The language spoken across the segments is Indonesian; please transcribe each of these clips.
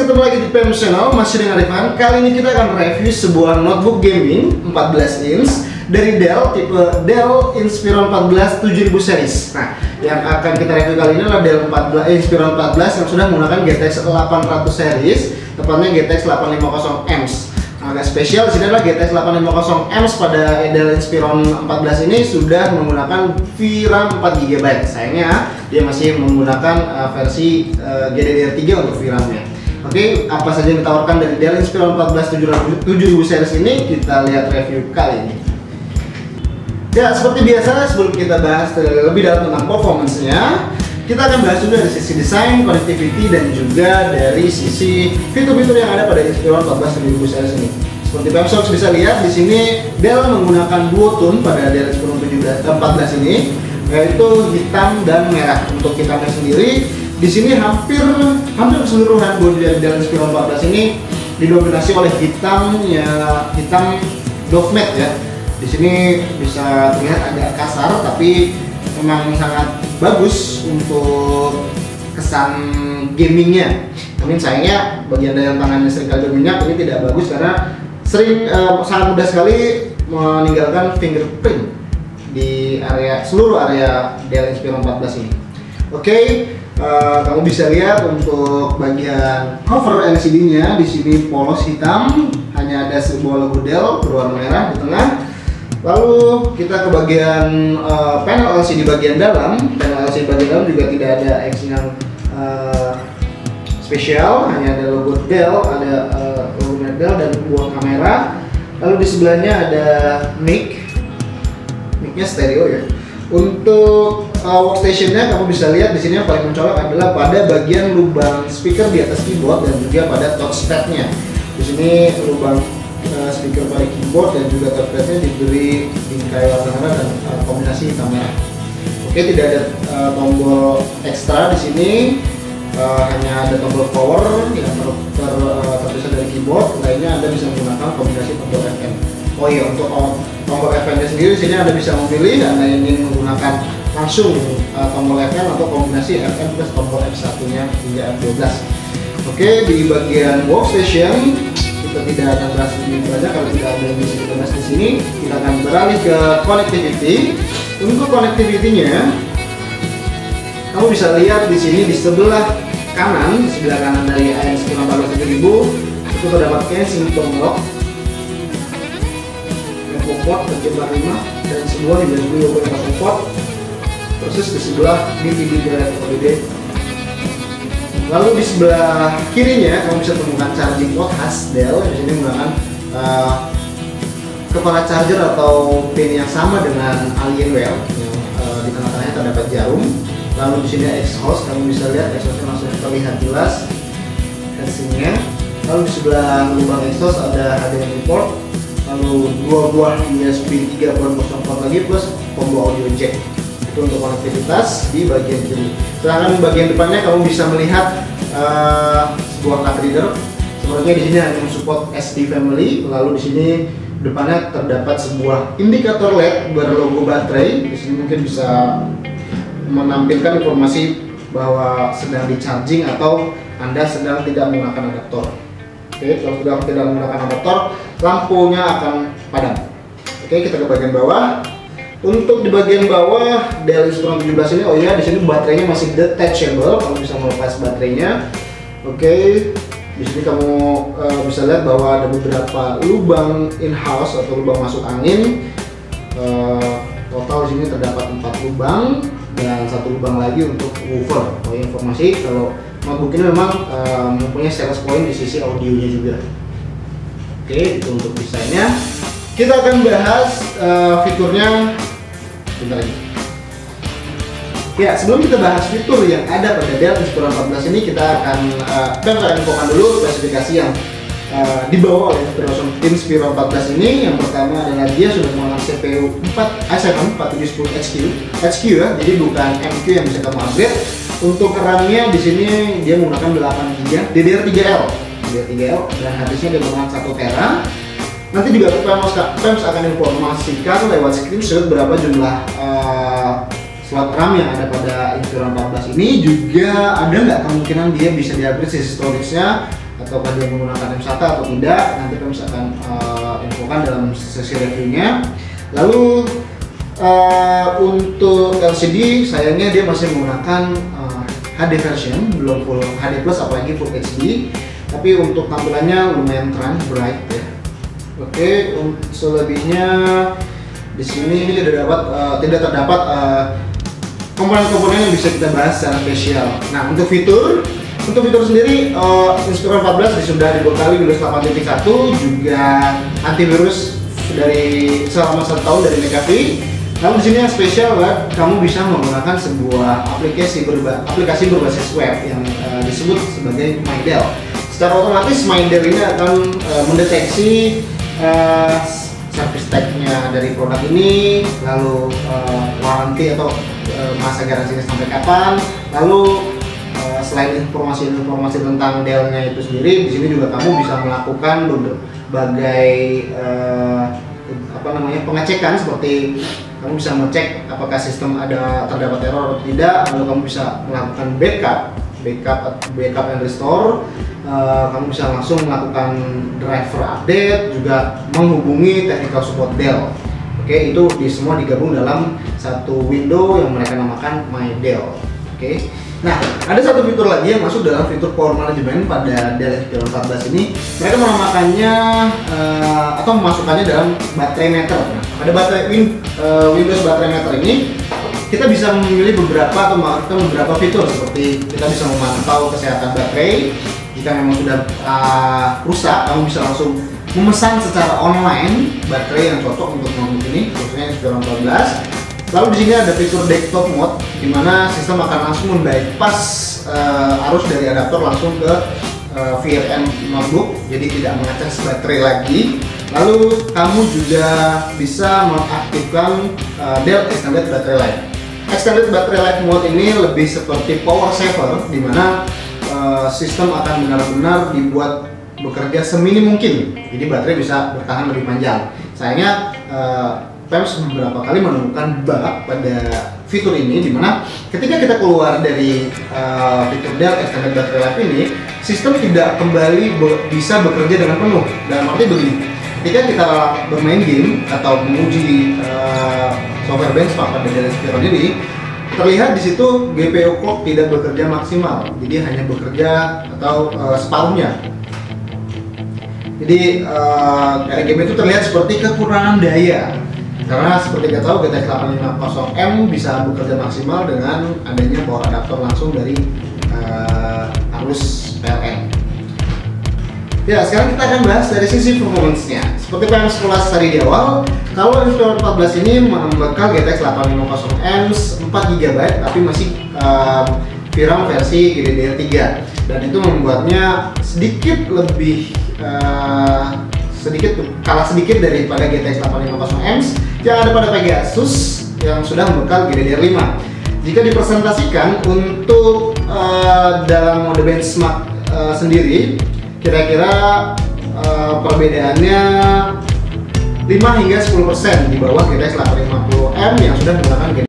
ketemu lagi di PEMS Channel, masih dengan Rifan. Kali ini kita akan review sebuah notebook gaming 14 inch dari Dell, tipe Dell Inspiron 14 7000 series. Nah, yang akan kita review kali ini adalah Dell Inspiron 14 yang sudah menggunakan GTX 800 series, tepatnya GTX 850 Ms. Agak spesial di sini adalah GTX 850 Ms pada Dell Inspiron 14 ini sudah menggunakan VRAM 4GB. Sayangnya dia masih menggunakan versi GDDR3 untuk VRAM-nya. Oke, apa saja yang ditawarkan dari Dell Inspiron 14 7000 series ini, kita lihat review kali ini. Ya, seperti biasa sebelum kita bahas lebih dalam tentang performance-nya, kita akan bahas dulu dari sisi desain, connectivity, dan juga dari sisi fitur-fitur yang ada pada Inspiron 14 7000 series ini. Seperti PEMS bisa lihat di sini Dell menggunakan dual tone pada Dell Inspiron 14 ini, yaitu hitam dan merah. Untuk hitamnya sendiri, di sini hampir keseluruhan bodi dari Dell Inspiron 14 ini didominasi oleh hitam doff matte ya. Di sini bisa terlihat agak kasar, tapi memang sangat bagus untuk kesan gamingnya. Namun sayangnya bagian dalam tangannya seringkali berminyak, ini tidak bagus karena sangat mudah sekali meninggalkan fingerprint di seluruh area Dell Inspiron 14 ini. Oke, kamu bisa lihat untuk bagian cover LCD-nya di sini polos hitam, hanya ada sebuah logo Dell berwarna merah di tengah. Lalu kita ke bagian panel LCD bagian dalam. Panel LCD bagian dalam juga tidak ada X yang spesial, hanya ada logo Dell, ada logo Dell dan buah kamera. Lalu di sebelahnya ada mic-nya stereo ya. Untuk workstation-nya kamu bisa lihat di sini yang paling mencolok adalah pada bagian lubang speaker di atas keyboard dan juga pada touchpad-nya. Di sini lubang speaker pada keyboard dan juga touchpad-nya diberi bingkai warna merah dan kombinasi hitam merah. Oke, tidak ada tombol ekstra di sini, hanya ada tombol power yang terpisah dari keyboard. Lainnya Anda bisa menggunakan kombinasi tombol FM. Oh iya, untuk tombol FM-nya sendiri di sini Anda bisa memilih Anda ingin menggunakan langsung tombol FM atau kombinasi FM plus tombol F1-nya hingga F12. Oke, di bagian workstation kita tidak akan bahas lebih banyak kalau tidak ada yang bisa kita bahas di sini. Kita akan beralih ke connectivity. Untuk connectivity-nya, kamu bisa lihat di sini di sebelah kanan dari Inspiron 14 7000 itu terdapat casing lock, port terjemah 5 dan semua dilengkapi logo support. Terus di sebelah DVD drive ODD. Lalu di sebelah kirinya kamu bisa temukan charging port khas Dell. Di sini menggunakan kepala charger atau pin yang sama dengan Alienware. Di tengah-tengahnya terdapat jarum. Lalu di sini exhaust, kamu bisa lihat exhaustnya langsung terlihat jelas casingnya. Lalu di sebelah lubang exhaust ada HDMI port. Lalu dua buah USB 3.0 port lagi plus combo audio jack. Itu untuk konektivitas di bagian kiri. Sedangkan bagian depannya kamu bisa melihat sebuah card reader. Sepertinya di sini hanya mensupport SD family. Lalu di sini depannya terdapat sebuah indikator LED berlogo baterai. Di sini mungkin bisa menampilkan informasi bahwa sedang di charging atau Anda sedang tidak menggunakan adaptor. Oke, kalau sudah tidak menggunakan adaptor, lampunya akan padam. Oke, kita ke bagian bawah. Untuk di bagian bawah Dell Inspiron 17 ini, oh iya, di sini baterainya masih detachable, kamu bisa melepas baterainya. Oke, di sini kamu bisa lihat bahwa ada beberapa lubang in-house atau lubang masuk angin. Total di sini terdapat 4 lubang dan 1 lubang lagi untuk woofer. Oh, informasi kalau notebook ini memang mempunyai sales point di sisi audionya juga. Oke, itu untuk desainnya. Kita akan bahas fiturnya bentar lagi. Ya, sebelum kita bahas fitur yang ada pada Dell Inspiron 14 ini, kita akan infokan dulu spesifikasi yang dibawa oleh Inspiron 14 ini. Yang pertama adalah dia sudah menggunakan CPU i7 4710 HQ ya, jadi bukan MQ yang bisa kamu upgrade. Untuk RAM-nya di sini dia menggunakan 8GB DDR3L dan harddisknya dia menggunakan 1 TB. Nanti juga PEMS akan informasikan lewat screenshot berapa jumlah slot RAM yang ada pada Inspiron 14 ini. Juga ada nggak kemungkinan dia bisa di-upgrade sisi storage-nya ataukah dia menggunakan M-SATA atau tidak, nanti kami akan infokan dalam sesi reviewnya. Lalu untuk LCD sayangnya dia masih menggunakan HD version, belum full HD plus apalagi full HD, tapi untuk tampilannya lumayan terang, bright ya. Oke, selebihnya di sini ini tidak terdapat komponen-komponen yang bisa kita bahas secara spesial. Nah, untuk fitur sendiri Inspiron 14 sudah dibekali Windows 8.1, juga antivirus dari selama 1 tahun dari McAfee. Namun di sini yang spesial adalah kamu bisa menggunakan sebuah aplikasi berbasis web yang disebut sebagai MyDell. Secara otomatis MyDell ini akan mendeteksi service tag-nya dari produk ini, lalu warranty atau masa garansinya sampai kapan, lalu selain informasi tentang Dell-nya itu sendiri, di sini juga kamu bisa melakukan berbagai pengecekan, seperti kamu bisa mengecek apakah sistem terdapat error atau tidak, lalu kamu bisa melakukan backup and restore, kamu bisa langsung melakukan driver update, juga menghubungi technical support Dell. Oke, itu semua digabung dalam satu window yang mereka namakan MyDell. Oke. Nah, ada satu fitur lagi yang masuk dalam fitur power management pada Dell Inspiron 14 ini. Mereka menamakannya atau memasukkannya dalam baterai meter. Nah, pada Windows baterai meter ini kita bisa memilih beberapa fitur, seperti kita bisa memantau kesehatan baterai. Jika memang sudah rusak, kamu bisa langsung memesan secara online baterai yang cocok untuk notebook ini, khususnya Inspiron 14. Lalu di sini ada fitur desktop mode, di mana sistem akan langsung membypass arus dari adaptor langsung ke VRM notebook, jadi tidak mengacas baterai lagi. Lalu kamu juga bisa mengaktifkan Dell Extended Battery Life. Extended Battery Life mode ini lebih seperti power saver, di mana sistem akan benar-benar dibuat bekerja seminim mungkin, jadi baterai bisa bertahan lebih panjang. Sayangnya PEMS beberapa kali menemukan bug pada fitur ini, dimana ketika kita keluar dari fitur Dell Extended Battery Life ini, sistem tidak kembali bisa bekerja dengan penuh. Dalam arti begini, ketika kita bermain game atau menguji software benchmark pada Dell Inspiron ini, terlihat di situ GPU clock tidak bekerja maksimal, jadi hanya bekerja atau separuhnya. Jadi dari game itu terlihat seperti kekurangan daya. Karena seperti kita tahu, GTX 850M bisa bekerja maksimal dengan adanya power adapter langsung dari arus PLN. Ya, sekarang kita akan bahas dari sisi performance-nya. Seperti yang sekolah tadi di awal, kalau Inspiron 14 ini membekal GTX 850M 4GB, tapi masih VRAM versi GDDR3, dan itu membuatnya sedikit kalah sedikit daripada GTX 850M yang ada pada Pegasus yang sudah membekal GDDR5. Jika dipresentasikan untuk dalam mode benchmark sendiri, kira-kira perbedaannya 5 hingga 10% di bawah GTX 850M yang sudah menggunakan GDDR5.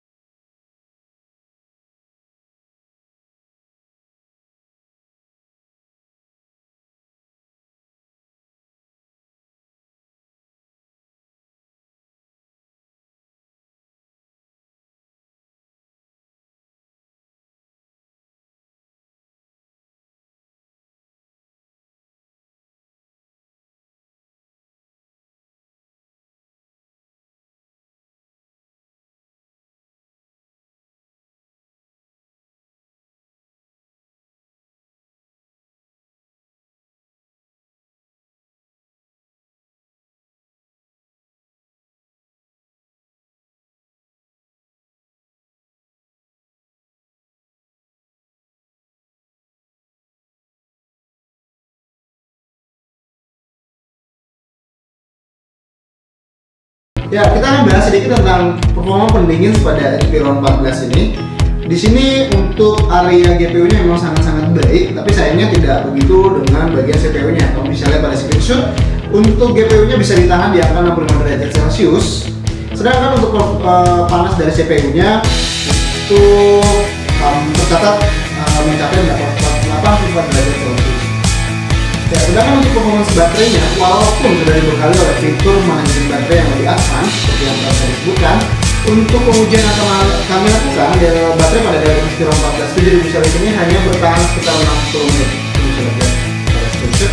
Ya, kita akan bahas sedikit tentang performa pendingin pada Inspiron 14 ini. Di sini untuk area GPU-nya memang sangat-sangat baik, tapi sayangnya tidak begitu dengan bagian CPU-nya. Kalau bisa lihat pada screenshot, untuk GPU-nya bisa ditahan di angka 65 derajat Celcius. Sedangkan untuk panas dari CPU-nya itu tercatat mencapai 84 derajat Celcius. Ya, sedangkan untuk performance baterainya, walaupun sudah dibekali oleh fitur manajemen baterai yang lebih advance seperti yang telah saya sebutkan, untuk pengujian yang kami lakukan, baterai pada Delta 14 7000 series ini hanya bertahan sekitar 60 menit. Ini bisa lihat pada screenshot.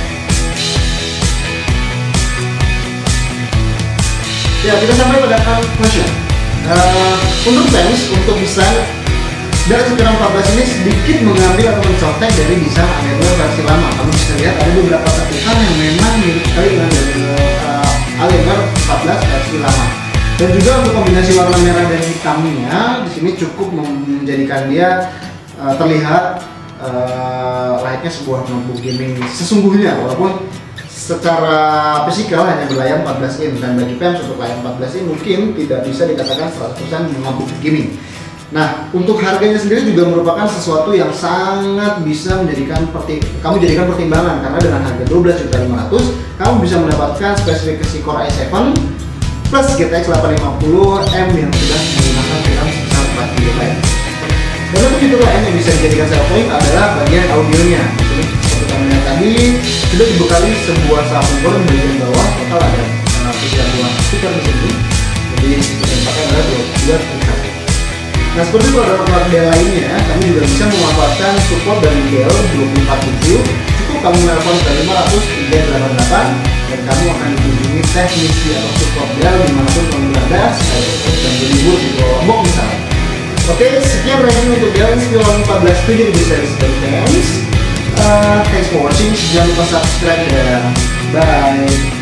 Ya, kita sampai pada conclusion. Untuk fans, untuk desain Delta 14 ini sedikit mengambil atau mencontek dari desain Alienware versi lama. Kamu bisa lihat ada beberapa ketukan yang memang mirip sekali dengan Alienware 14 versi lama. Dan juga untuk kombinasi warna merah dan hitamnya di sini cukup menjadikan dia terlihat layaknya sebuah notebook gaming sesungguhnya, walaupun secara fisikal hanya berlayar 14 in, dan bagi PEMS untuk layar 14 in mungkin tidak bisa dikatakan 100% notebook gaming. Nah, untuk harganya sendiri juga merupakan sesuatu yang sangat bisa kamu jadikan pertimbangan, karena dengan harga 12.500.000 kamu bisa mendapatkan spesifikasi Core i7 plus GTX 850M yang sudah menggunakan RAM sebesar 4GB. Dan untuk fitur lain yang bisa dijadikan selling point adalah bagian audionya. Jadi seperti kami lihat tadi, sudah dibekali sebuah subwoofer di bagian bawah. Total ada 3 buah speaker di sini. Jadi speaker yang pakai adalah 2 speaker. Nah, seperti produk-produk Dell lainnya, kami juga bisa memanfaatkan support dari Dell 24/7. Cukup kamu menelpon ke 500 388 dan kamu akan dikunjungi teknisi atau support Dell dimanapun kamu berada, dan berlibur di Pulau Lombok misalnya. Oke, sekian review untuk Dell Inspiron 14 7000 series dari PEMS. Thanks for watching. Jangan lupa subscribe dan bye.